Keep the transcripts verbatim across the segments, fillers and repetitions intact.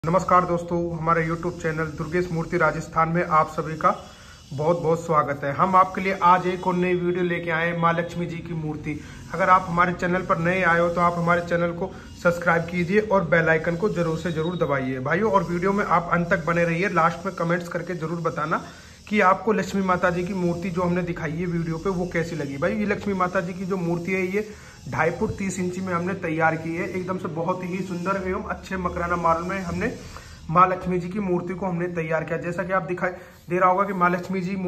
नमस्कार दोस्तों, हमारे यूट्यूब चैनल दुर्गेश मूर्ति राजस्थान में आप सभी का बहुत बहुत स्वागत है। हम आपके लिए आज एक और नई वीडियो लेके आए हैं माँ लक्ष्मी जी की मूर्ति। अगर आप हमारे चैनल पर नए आए हो तो आप हमारे चैनल को सब्सक्राइब कीजिए और बेल आइकन को जरूर से जरूर दबाइए भाइयों। और वीडियो में आप अंत तक बने रहिए। लास्ट में कमेंट्स करके जरूर बताना कि आपको लक्ष्मी माता जी की मूर्ति जो हमने दिखाई है वीडियो पे वो कैसी लगी। भाई ये लक्ष्मी माता जी की जो मूर्ति है ये ढाई फुट तीस इंची में हमने तैयार की है। एकदम से बहुत ही सुंदर एवं अच्छे मकराना मार्बल में हमने माँ लक्ष्मी जी की मूर्ति को हमने तैयार किया। जैसा कि आप दिखाई दे रहा होगा कि माँ लक्ष्मी जी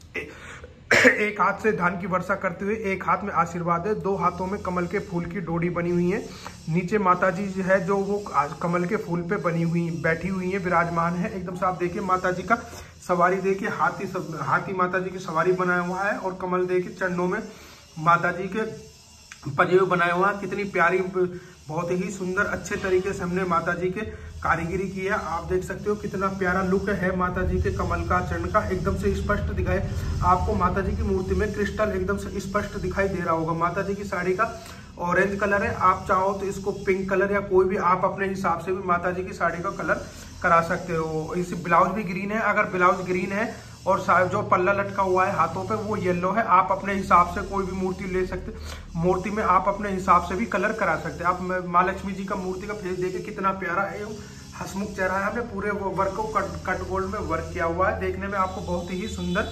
एक हाथ से धान की वर्षा करते हुए एक हाथ में आशीर्वाद है, दो हाथों में कमल के फूल की डोरी बनी हुई है। नीचे माता जी है जो वो कमल के फूल पे बनी हुई बैठी हुई है, विराजमान है। एकदम से आप देखिए माता जी का सवारी देखिए, हाथी सब हाथी माता जी की सवारी बनाया हुआ है और कमल देखिए चरणों में माता जी के पजेब बनाया हुआ है। कितनी प्यारी, बहुत ही सुंदर अच्छे तरीके से हमने माता जी के कारीगरी की है। आप देख सकते हो कितना प्यारा लुक है माता जी के कमल का चरण का, एकदम से स्पष्ट दिखाए आपको। माता जी की मूर्ति में क्रिस्टल एकदम से स्पष्ट दिखाई दे रहा होगा। माता जी की साड़ी का ऑरेंज कलर है, आप चाहो तो इसको पिंक कलर या कोई भी आप अपने हिसाब से भी माता जी की साड़ी का कलर करा सकते हो। इस ब्लाउज भी ग्रीन है, अगर ब्लाउज ग्रीन है और जो पल्ला लटका हुआ है हाथों पे वो येलो है, आप अपने हिसाब से कोई भी मूर्ति ले सकते। मूर्ति में आप अपने हिसाब से भी कलर करा सकते हैं। आप माँ लक्ष्मी जी का मूर्ति का फेस देखिए कितना प्यारा है, हंसमुख चेहरा है। हमने पूरे वर्क को कट कट गोल्ड में वर्क किया हुआ है। देखने में आपको बहुत ही सुंदर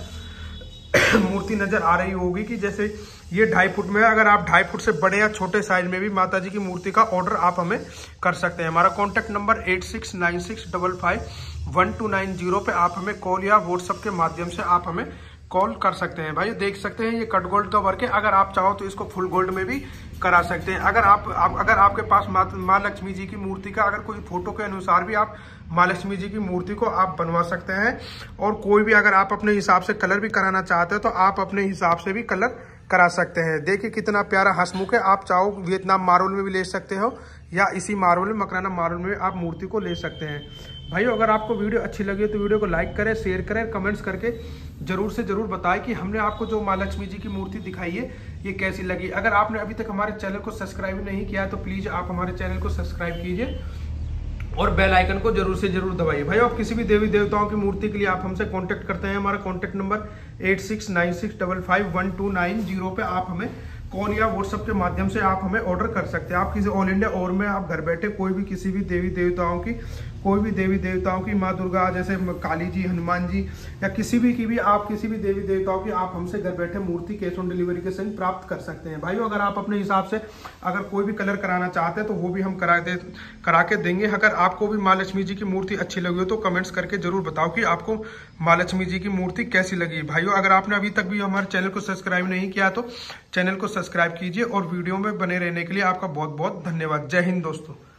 मूर्ति नजर आ रही होगी कि जैसे ये ढाई फुट में है। अगर आप ढाई फुट से बड़े या छोटे साइज में भी माता जी की मूर्ति का ऑर्डर आप हमें कर सकते हैं। हमारा contact number eight six nine six double five one two nine zero पे आप हमें कॉल या व्हाट्सएप के माध्यम से आप हमें कॉल कर सकते हैं। भाई देख सकते हैं ये कट गोल्ड का वर्क है। अगर आप चाहो तो इसको फुल गोल्ड में भी करा सकते हैं। अगर आप, आप अगर आपके पास माँ लक्ष्मी जी की मूर्ति का अगर कोई फोटो के अनुसार भी आप माँ लक्ष्मी जी की मूर्ति को आप बनवा सकते हैं। और कोई भी अगर आप अपने हिसाब से कलर भी कराना चाहते हैं तो आप अपने हिसाब से भी कलर करा सकते हैं। देखिए कितना प्यारा हंसमुख है। आप चाहो वियतनाम मार्बल में भी ले सकते हो या इसी मार्बल में मकराना मार्बल में आप मूर्ति को ले सकते हैं। भाइयों अगर आपको वीडियो अच्छी लगी तो वीडियो को लाइक करें, शेयर करें, कमेंट्स करके जरूर से जरूर बताएं कि हमने आपको जो माँ लक्ष्मी जी की मूर्ति दिखाई है ये कैसी लगी। अगर आपने अभी तक हमारे चैनल को सब्सक्राइब नहीं किया है तो प्लीज़ आप हमारे चैनल को सब्सक्राइब कीजिए और बेल आइकन को जरूर से जरूर दबाइए। भाई आप किसी भी देवी देवताओं की मूर्ति के लिए आप हमसे कांटेक्ट करते हैं। हमारा contact number eight six nine six double five one two nine zero पे आप हमें कॉल या व्हाट्सएप के माध्यम से आप हमें ऑर्डर कर सकते हैं। आप किसी ऑल इंडिया और में आप घर बैठे कोई भी किसी भी देवी देवताओं की कोई भी देवी देवताओं की माँ दुर्गा जैसे काली जी, हनुमान जी या किसी भी की भी आप किसी भी देवी देवताओं की आप हमसे घर बैठे मूर्ति कैश ऑन डिलीवरी के संग प्राप्त कर सकते हैं। भाइयों अगर आप अपने हिसाब से अगर कोई भी कलर कराना चाहते हैं तो वो भी हम करा दे करा के देंगे। अगर आपको भी माँ लक्ष्मी जी की मूर्ति अच्छी लगी हो तो कमेंट्स करके जरूर बताओ कि आपको माँ लक्ष्मी जी की मूर्ति कैसी लगी। भाइयों अगर आपने अभी तक भी हमारे चैनल को सब्सक्राइब नहीं किया तो चैनल को सब्सक्राइब कीजिए और वीडियो में बने रहने के लिए आपका बहुत बहुत धन्यवाद। जय हिंद दोस्तों।